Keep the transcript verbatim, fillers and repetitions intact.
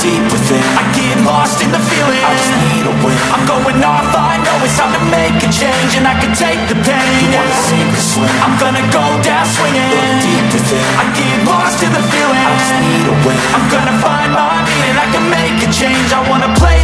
deep within. I get lost in the feeling, I just need a win. I'm going off, I know it's time to make a change, and I can take the pain. You wanna sink or swim? I'm gonna go down swinging. Look deep within. I get lost in the feeling, I just need a win. I'm gonna find my meaning, I can make a change. I wanna play